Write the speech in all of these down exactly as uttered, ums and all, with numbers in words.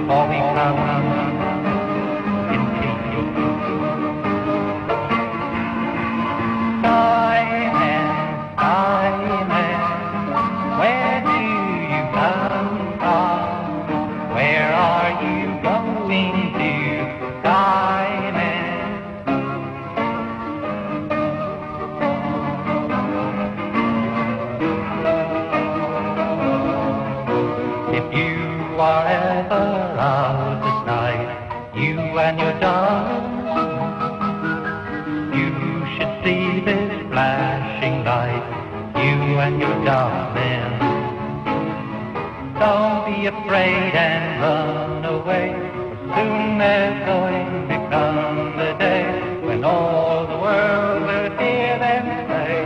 all become in peace. Sky Men, Sky Men, where do you come from? Where are you going to, Sky Men? If you are ever out at night, you and your dog, you should see this flashing light, you and your darling. Don't be afraid and run away, for soon there's going to come the day when all the world will hear them say,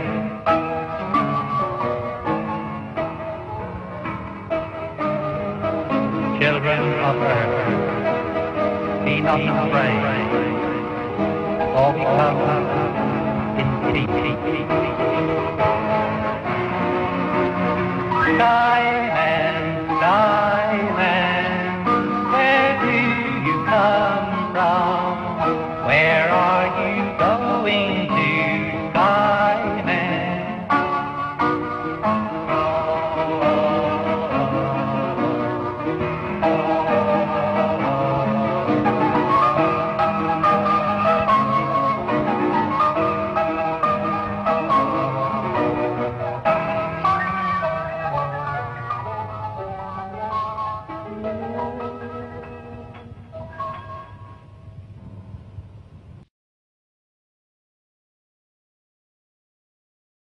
children of earth, be not afraid, all become in peace. Sky